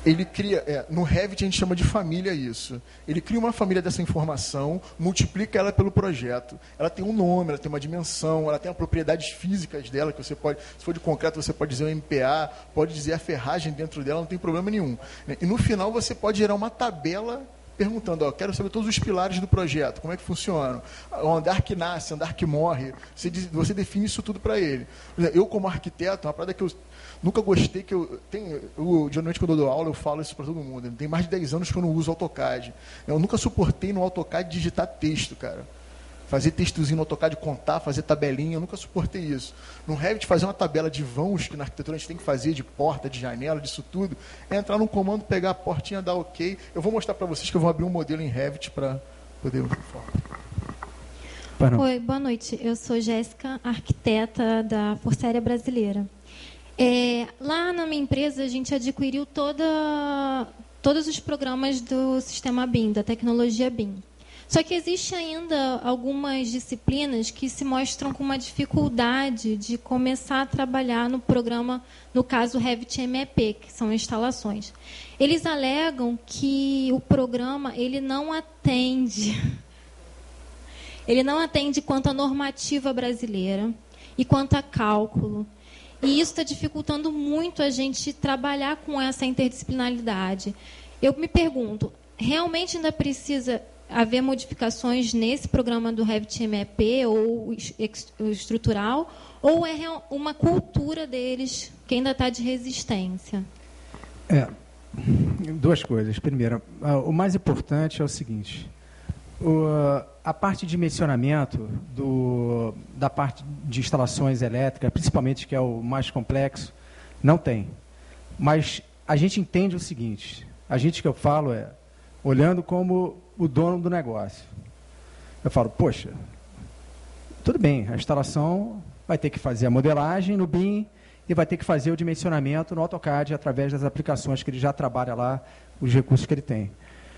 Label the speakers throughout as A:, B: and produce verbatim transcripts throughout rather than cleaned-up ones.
A: Ele cria, é, no Revit a gente chama de família isso. Ele cria uma família dessa informação, multiplica ela pelo projeto. Ela tem um nome, ela tem uma dimensão, ela tem as propriedades físicas dela, que você pode, se for de concreto, você pode dizer o M P A, pode dizer a ferragem dentro dela, não tem problema nenhum. E no final você pode gerar uma tabela perguntando, ó, quero saber todos os pilares do projeto, como é que funciona, o andar que nasce, o andar que morre, você, você define isso tudo para ele. Eu, como arquiteto, uma parada que eu nunca gostei, que eu tenho, eu, geralmente quando eu dou aula, eu falo isso para todo mundo, tem mais de dez anos que eu não uso AutoCAD. Eu nunca suportei no AutoCAD digitar texto, cara. Fazer textozinho no AutoCAD, contar, fazer tabelinha, eu nunca suportei isso. No Revit, fazer uma tabela de vãos, que na arquitetura a gente tem que fazer, de porta, de janela, disso tudo, é entrar num comando, pegar a portinha, dar ok. Eu vou mostrar para vocês que eu vou abrir um modelo em Revit para poder...
B: Oi, boa noite. Eu sou Jéssica, arquiteta da Força Aérea Brasileira. É, lá na minha empresa, a gente adquiriu toda, todos os programas do sistema B I M, da tecnologia B I M. Só que existe ainda algumas disciplinas que se mostram com uma dificuldade de começar a trabalhar no programa, no caso Revit M E P, que são instalações. Eles alegam que o programa ele não atende, ele não atende quanto à normativa brasileira e quanto a cálculo. E isso está dificultando muito a gente trabalhar com essa interdisciplinaridade. Eu me pergunto, realmente ainda precisa haver modificações nesse programa do Revit M E P ou estrutural, ou é uma cultura deles que ainda está de resistência?
C: É, duas coisas. Primeiro, o mais importante é o seguinte, o, a parte de dimensionamento do, da parte de instalações elétricas, principalmente que é o mais complexo, não tem. Mas a gente entende o seguinte, a gente que eu falo é, olhando como o dono do negócio. Eu falo, poxa, tudo bem, a instalação vai ter que fazer a modelagem no B I M e vai ter que fazer o dimensionamento no AutoCAD através das aplicações que ele já trabalha lá, os recursos que ele tem.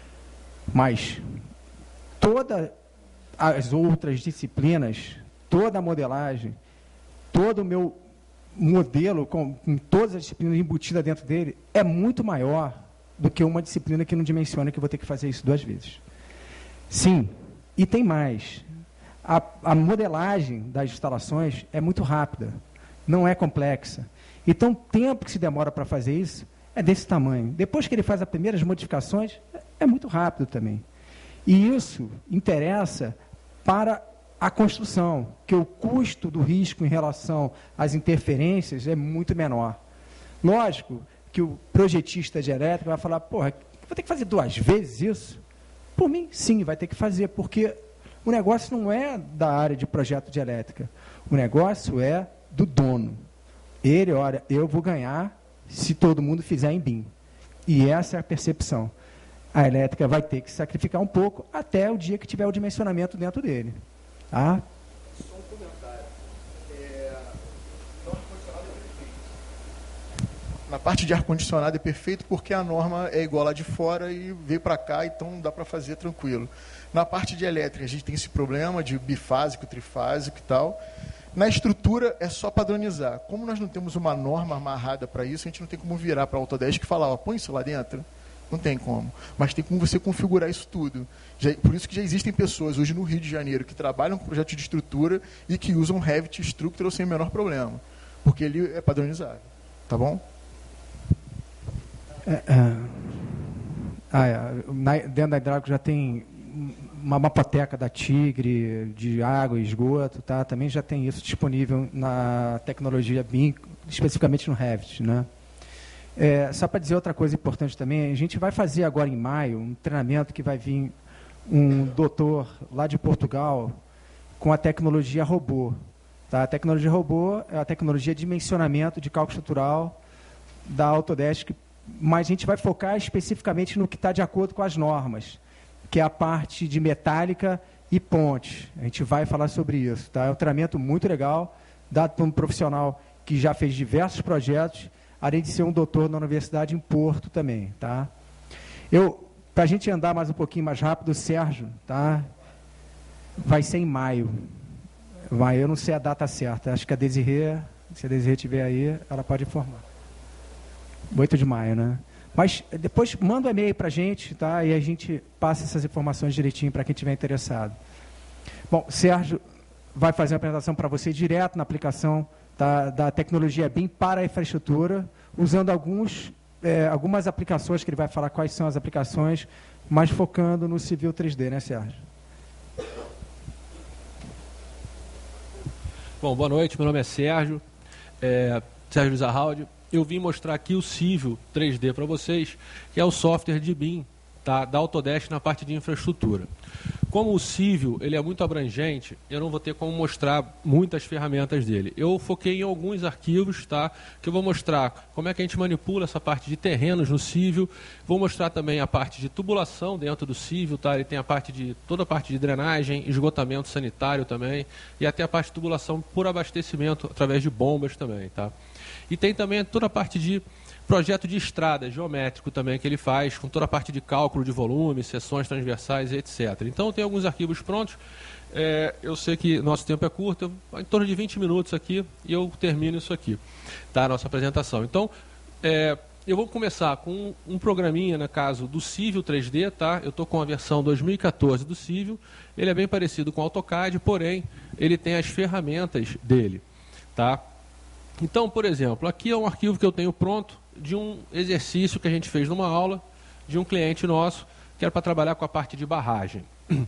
C: Mas todas as outras disciplinas, toda a modelagem, todo o meu modelo, com, com todas as disciplinas embutidas dentro dele, é muito maior do que uma disciplina que não dimensiona, que eu vou ter que fazer isso duas vezes. Sim, e tem mais. A, a modelagem das instalações é muito rápida, não é complexa. Então, o tempo que se demora para fazer isso é desse tamanho. Depois que ele faz as primeiras modificações, é muito rápido também. E isso interessa para a construção, que o custo do risco em relação às interferências é muito menor. Lógico que o projetista de elétrica vai falar, porra, vou ter que fazer duas vezes isso? Por mim, sim, vai ter que fazer, porque o negócio não é da área de projeto de elétrica, o negócio é do dono. Ele, olha, eu vou ganhar se todo mundo fizer em B I M. E essa é a percepção. A elétrica vai ter que sacrificar um pouco até o dia que tiver o dimensionamento dentro dele. Tá?
A: Só um comentário. É... O ar-condicionado é perfeito. Na parte de ar-condicionado é perfeito porque a norma é igual lá de fora e veio para cá, então dá para fazer tranquilo. Na parte de elétrica, a gente tem esse problema de bifásico, trifásico e tal. Na estrutura, é só padronizar. Como nós não temos uma norma amarrada para isso, a gente não tem como virar para a Autodesk e falar, ó, põe isso lá dentro. Não tem como. Mas tem como você configurar isso tudo. Já, por isso que já existem pessoas hoje no Rio de Janeiro que trabalham com projetos de estrutura e que usam Revit Structural sem o menor problema. Porque ele é padronizado. Tá bom?
C: É, é, ah, é, na, dentro da hidráulica já tem uma mapoteca da Tigre, de água e esgoto, tá? Também já tem isso disponível na tecnologia B I M, especificamente no Revit, né? É, só para dizer outra coisa importante também, a gente vai fazer agora em maio um treinamento que vai vir um doutor lá de Portugal com a tecnologia robô. Tá? A tecnologia robô é a tecnologia de dimensionamento de cálculo estrutural da Autodesk, mas a gente vai focar especificamente no que está de acordo com as normas, que é a parte de metálica e ponte. A gente vai falar sobre isso. Tá? É um treinamento muito legal, dado por um profissional que já fez diversos projetos, além de ser um doutor na universidade em Porto também. Tá? Eu, para a gente andar mais um pouquinho mais rápido, o Sérgio, tá? Vai ser em maio. Vai, eu não sei a data certa. Acho que a Desirê, se a Desirê estiver aí, ela pode informar. oito de maio, né? Mas depois manda um e-mail para a gente, tá? E a gente passa essas informações direitinho para quem estiver interessado. Bom, Sérgio vai fazer uma apresentação para você direto na aplicação da, da tecnologia B I M para a infraestrutura, usando alguns, é, algumas aplicações, que ele vai falar quais são as aplicações, mas focando no Civil três D, né, Sérgio?
D: Bom, boa noite, meu nome é Sérgio, é, Sérgio Zarraldi. Eu vim mostrar aqui o Civil três D para vocês, que é o software de B I M, tá, da Autodesk na parte de infraestrutura. Como o Civil ele é muito abrangente, eu não vou ter como mostrar muitas ferramentas dele. Eu foquei em alguns arquivos, tá, que eu vou mostrar como é que a gente manipula essa parte de terrenos no Civil. Vou mostrar também a parte de tubulação dentro do Civil, tá? Ele tem a parte de toda a parte de drenagem, esgotamento sanitário também, e até a parte de tubulação por abastecimento através de bombas também, tá? E tem também toda a parte de projeto de estrada, geométrico também, que ele faz, com toda a parte de cálculo de volume, seções transversais, etcétera. Então, tem alguns arquivos prontos. É, eu sei que nosso tempo é curto, em torno de vinte minutos aqui, e eu termino isso aqui, tá? A nossa apresentação. Então, é, eu vou começar com um, um programinha, no caso, do Civil três D, tá? Eu estou com a versão dois mil e quatorze do Civil. Ele é bem parecido com o AutoCAD, porém, ele tem as ferramentas dele, tá? Então, por exemplo, aqui é um arquivo que eu tenho pronto de um exercício que a gente fez numa aula de um cliente nosso, que era para trabalhar com a parte de barragem.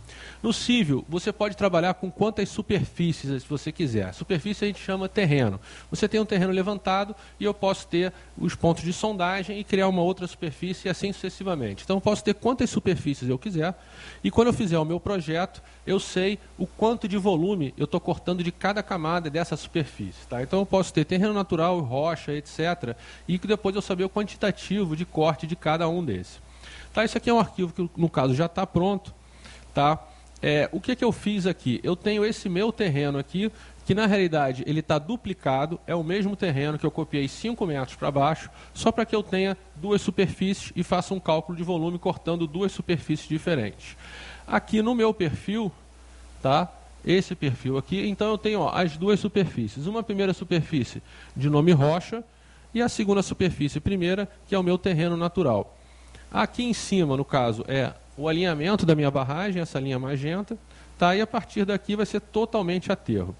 D: No Civil, você pode trabalhar com quantas superfícies você quiser. Superfície a gente chama terreno. Você tem um terreno levantado e eu posso ter os pontos de sondagem e criar uma outra superfície e assim sucessivamente. Então, eu posso ter quantas superfícies eu quiser e quando eu fizer o meu projeto, eu sei o quanto de volume eu estou cortando de cada camada dessa superfície. Tá? Então, eu posso ter terreno natural, rocha, etcétera. E depois eu saber o quantitativo de corte de cada um desses. Tá? Isso aqui é um arquivo que, no caso, já está pronto. Tá? É, o que, que eu fiz aqui? Eu tenho esse meu terreno aqui, que na realidade ele está duplicado, é o mesmo terreno que eu copiei cinco metros para baixo, só para que eu tenha duas superfícies e faça um cálculo de volume cortando duas superfícies diferentes. Aqui no meu perfil, tá? Esse perfil aqui, então eu tenho ó, as duas superfícies. Uma primeira superfície de nome rocha e a segunda superfície primeira, que é o meu terreno natural. Aqui em cima, no caso, é o alinhamento da minha barragem, essa linha magenta, tá? E a partir daqui vai ser totalmente aterro.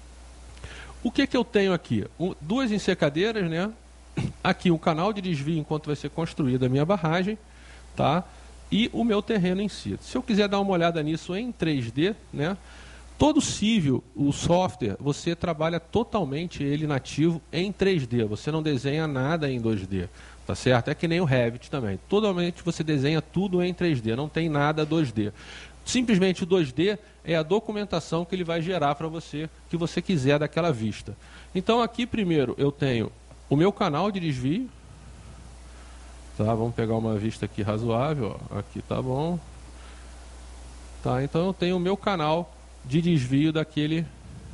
D: O que, que eu tenho aqui? Um, duas ensecadeiras, né? Aqui um canal de desvio enquanto vai ser construída a minha barragem, tá? E o meu terreno em si. Se eu quiser dar uma olhada nisso em três D, né? Todo Civil, o software, você trabalha totalmente ele nativo em três D. Você não desenha nada em dois D. Tá certo? É que nem o Revit também. Totalmente você desenha tudo em três D, não tem nada dois D. Simplesmente o dois D é a documentação que ele vai gerar para você, que você quiser daquela vista. Então aqui primeiro eu tenho o meu canal de desvio. Tá, vamos pegar uma vista aqui razoável. Ó. Aqui tá bom. Tá, então eu tenho o meu canal de desvio daquele,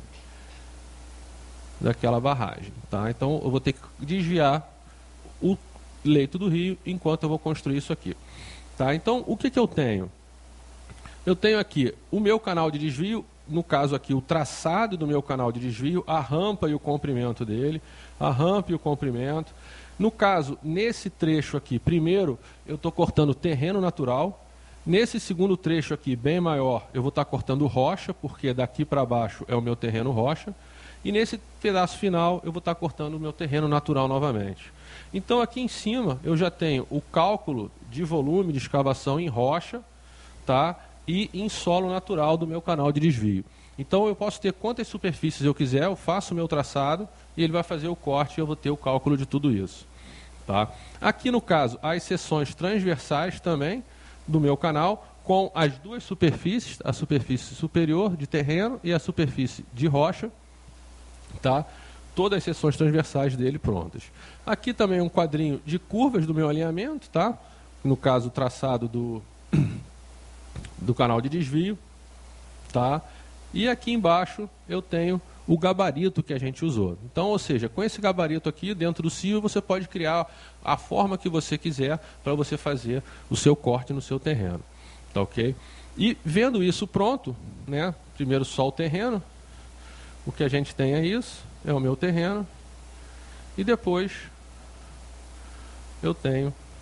D: daquela barragem. Tá? Então eu vou ter que desviar o leito do rio enquanto eu vou construir isso aqui. Tá? Então, o que, que eu tenho? Eu tenho aqui o meu canal de desvio, no caso aqui o traçado do meu canal de desvio, a rampa e o comprimento dele, a rampa e o comprimento. No caso, nesse trecho aqui, primeiro eu estou cortando terreno natural. Nesse segundo trecho aqui, bem maior, eu vou estar cortando rocha, porque daqui para baixo é o meu terreno rocha. E nesse pedaço final, eu vou estar cortando o meu terreno natural novamente. Então, aqui em cima, eu já tenho o cálculo de volume de escavação em rocha, tá? E em solo natural do meu canal de desvio. Então, eu posso ter quantas superfícies eu quiser, eu faço o meu traçado e ele vai fazer o corte e eu vou ter o cálculo de tudo isso. Tá? Aqui, no caso, as seções transversais também do meu canal, com as duas superfícies, a superfície superior de terreno e a superfície de rocha, tá? Todas as seções transversais dele prontas. Aqui também um quadrinho de curvas do meu alinhamento, tá? No caso, o traçado do, do canal de desvio, tá? E aqui embaixo eu tenho o gabarito que a gente usou. Então, ou seja, com esse gabarito aqui, dentro do Civil, você pode criar a forma que você quiser para você fazer o seu corte no seu terreno. Tá ok? E vendo isso pronto, né? Primeiro só o terreno, o que a gente tem é isso, é o meu terreno, e depois eu tenho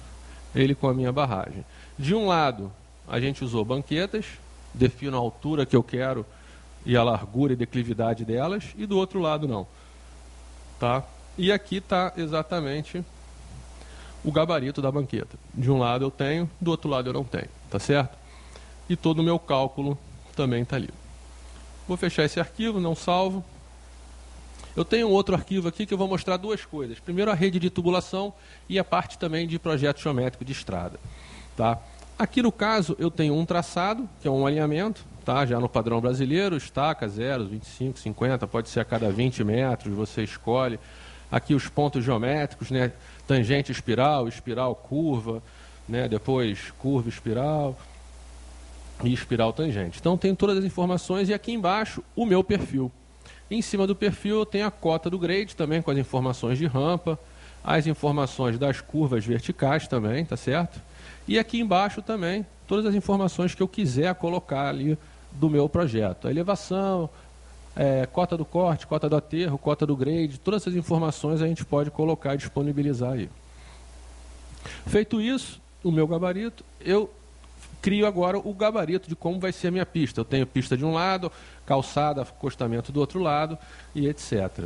D: ele com a minha barragem. De um lado, a gente usou banquetas, defino a altura que eu quero e a largura e declividade delas, e do outro lado não. Tá? E aqui está exatamente o gabarito da banqueta. De um lado eu tenho, do outro lado eu não tenho. Tá certo? E todo o meu cálculo também está ali. Vou fechar esse arquivo, não salvo. Eu tenho um outro arquivo aqui que eu vou mostrar duas coisas. Primeiro, a rede de tubulação e a parte também de projeto geométrico de estrada. Tá? Aqui no caso, eu tenho um traçado, que é um alinhamento, tá? Já no padrão brasileiro, estaca, zero, vinte e cinco, cinquenta, pode ser a cada vinte metros, você escolhe. Aqui os pontos geométricos, né? Tangente espiral, espiral curva, né? Depois curva espiral e espiral tangente. Então tem todas as informações e aqui embaixo o meu perfil. Em cima do perfil eu tenho a cota do grade também com as informações de rampa, as informações das curvas verticais também, tá certo? E aqui embaixo também todas as informações que eu quiser colocar ali do meu projeto. A elevação, é, cota do corte, cota do aterro, cota do grade, todas essas informações a gente pode colocar e disponibilizar aí. Feito isso, o meu gabarito, eu crio agora o gabarito de como vai ser a minha pista. Eu tenho pista de um lado, calçada, acostamento do outro lado e etcétera.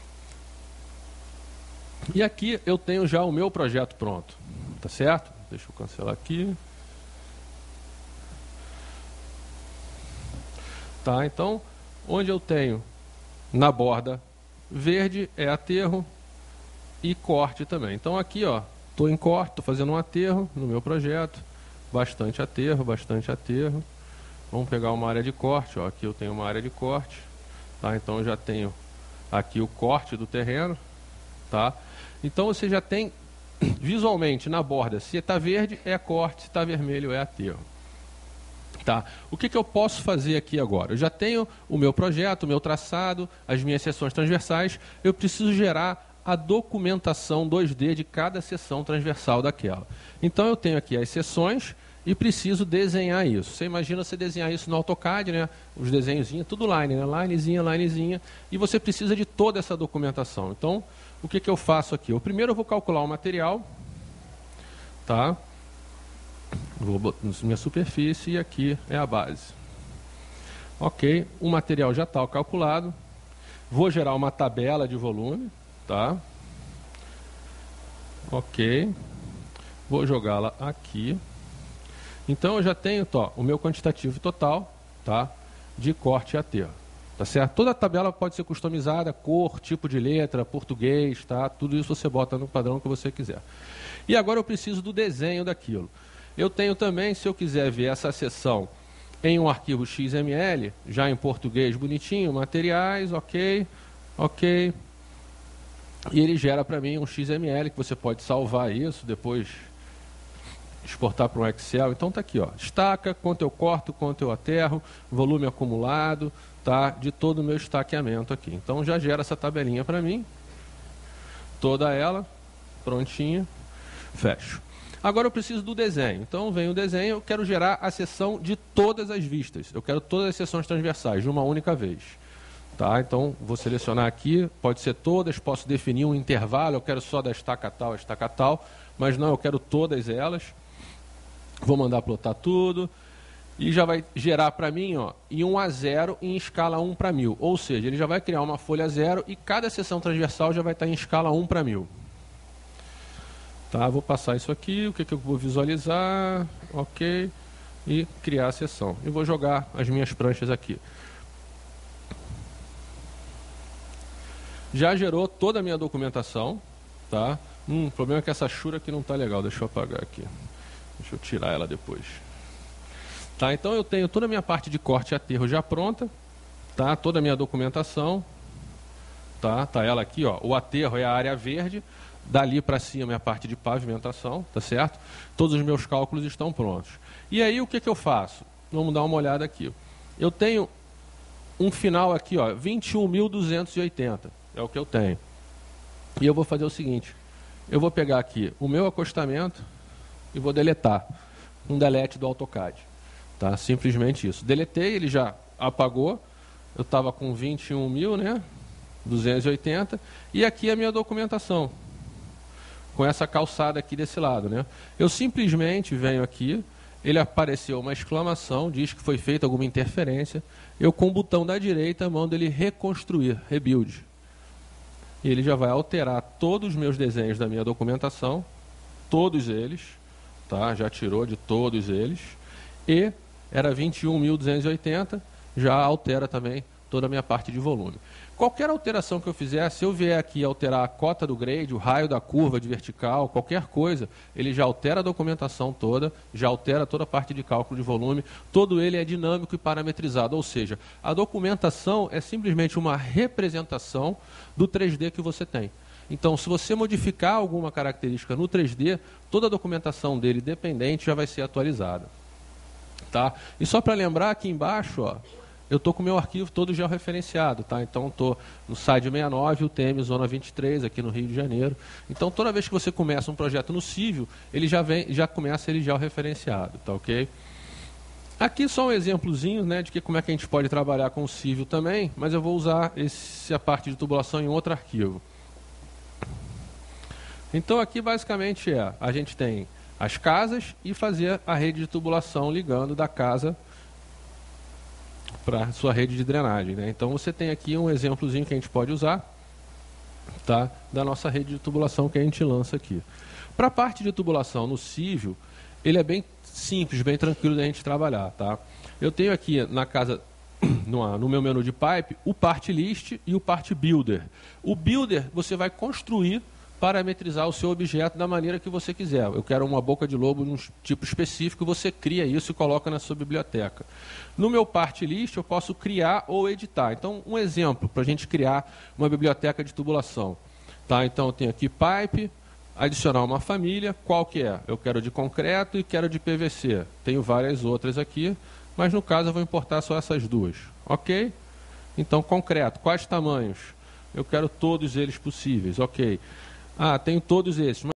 D: E aqui eu tenho já o meu projeto pronto. Tá certo? Deixa eu cancelar aqui. Tá, então, onde eu tenho na borda verde é aterro e corte também. Então aqui, ó, estou em corte, estou fazendo um aterro no meu projeto. Bastante aterro, bastante aterro. Vamos pegar uma área de corte, ó. Aqui eu tenho uma área de corte, tá? Então eu já tenho aqui o corte do terreno, tá? Então você já tem visualmente na borda, se está verde é corte, se está vermelho é aterro. Tá? O que, que eu posso fazer aqui agora? Eu já tenho o meu projeto, o meu traçado, as minhas seções transversais, eu preciso gerar a documentação dois D de cada seção transversal daquela. Então eu tenho aqui as seções e preciso desenhar isso. Você imagina você desenhar isso no AutoCAD, né? Os desenhozinhos, tudo line, né? Linezinha, linezinha, e você precisa de toda essa documentação. Então, o que, que eu faço aqui? Eu primeiro eu vou calcular o material, tá? Vou botar minha superfície e aqui é a base. Ok, o material já está calculado. Vou gerar uma tabela de volume, tá? Ok. Vou jogá-la aqui. Então eu já tenho tó, o meu quantitativo total, tá? De corte e aterro. Tá certo? Toda a tabela pode ser customizada, cor, tipo de letra, português, tá? Tudo isso você bota no padrão que você quiser. E agora eu preciso do desenho daquilo. Eu tenho também, se eu quiser ver essa seção em um arquivo X M L, já em português bonitinho, materiais, ok, ok. E ele gera para mim um X M L, que você pode salvar isso, depois exportar para um Excel. Então tá aqui, ó, estaca, quanto eu corto, quanto eu aterro, volume acumulado, tá, de todo o meu estaqueamento aqui. Então já gera essa tabelinha para mim, toda ela, prontinha, fecho. Agora eu preciso do desenho. Então vem o desenho, eu quero gerar a seção de todas as vistas. Eu quero todas as seções transversais, de uma única vez. Tá? Então vou selecionar aqui, pode ser todas, posso definir um intervalo, eu quero só da estaca tal a estaca tal, mas não, eu quero todas elas. Vou mandar plotar tudo. E já vai gerar para mim, ó, em um a zero em escala um para mil. Ou seja, ele já vai criar uma folha zero e cada seção transversal já vai estar em escala um para mil. Tá, vou passar isso aqui, o que, que eu vou visualizar, ok, e criar a seção. E vou jogar as minhas pranchas aqui. Já gerou toda a minha documentação, tá? Hum, o problema é que essa chura aqui não está legal, deixa eu apagar aqui. Deixa eu tirar ela depois. Tá, então eu tenho toda a minha parte de corte e aterro já pronta, tá? Toda a minha documentação, tá? Tá ela aqui, ó. O aterro é a área verde. Dali para cima é a parte de pavimentação, tá certo? Todos os meus cálculos estão prontos. E aí o que, que eu faço? Vamos dar uma olhada aqui. Eu tenho um final aqui, ó, vinte e um mil duzentos e oitenta. É o que eu tenho. E eu vou fazer o seguinte. Eu vou pegar aqui o meu acostamento e vou deletar. Um delete do AutoCAD. Tá? Simplesmente isso. Deletei, ele já apagou. Eu estava com vinte e um mil, né? duzentos e oitenta. E aqui a minha documentação. com essa calçada aqui desse lado, né? Eu simplesmente venho aqui, ele apareceu uma exclamação, diz que foi feita alguma interferência, eu com o botão da direita mando ele reconstruir, rebuild. E ele já vai alterar todos os meus desenhos da minha documentação, todos eles, tá? Já tirou de todos eles, e era vinte e um mil duzentos e oitenta, já altera também toda a minha parte de volume. Qualquer alteração que eu fizer, se eu vier aqui alterar a cota do grade, o raio da curva de vertical, qualquer coisa, ele já altera a documentação toda, já altera toda a parte de cálculo de volume, todo ele é dinâmico e parametrizado, ou seja, a documentação é simplesmente uma representação do três D que você tem. Então, se você modificar alguma característica no três D, toda a documentação dele dependente já vai ser atualizada. Tá? E só para lembrar, aqui embaixo, ó, eu estou com o meu arquivo todo georreferenciado, tá? Então estou no S A I D sessenta e nove, U T M Zona vinte e três, aqui no Rio de Janeiro. Então toda vez que você começa um projeto no Civil, ele já, vem, já começa ele georreferenciado, tá ok? Aqui só um exemplozinho, né, de que como é que a gente pode trabalhar com o Civil também, mas eu vou usar esse, a parte de tubulação em outro arquivo. Então aqui basicamente é, a gente tem as casas e fazer a rede de tubulação ligando da casa para a sua rede de drenagem, né? Então você tem aqui um exemplozinho que a gente pode usar, tá? Da nossa rede de tubulação que a gente lança aqui. Para a parte de tubulação no Civil, ele é bem simples, bem tranquilo da gente trabalhar, tá? Eu tenho aqui na casa, no, no meu menu de pipe, o Part List e o Part Builder. O Builder você vai construir, parametrizar o seu objeto da maneira que você quiser. Eu quero uma boca de lobo de um tipo específico, você cria isso e coloca na sua biblioteca. No meu Part List eu posso criar ou editar. Então, um exemplo para a gente criar uma biblioteca de tubulação. Tá? Então, eu tenho aqui pipe, adicionar uma família, qual que é? Eu quero de concreto e quero de P V C. Tenho várias outras aqui, mas no caso eu vou importar só essas duas. Ok? Então, concreto, quais tamanhos? Eu quero todos eles possíveis. Ok. Ah, tenho todos esses.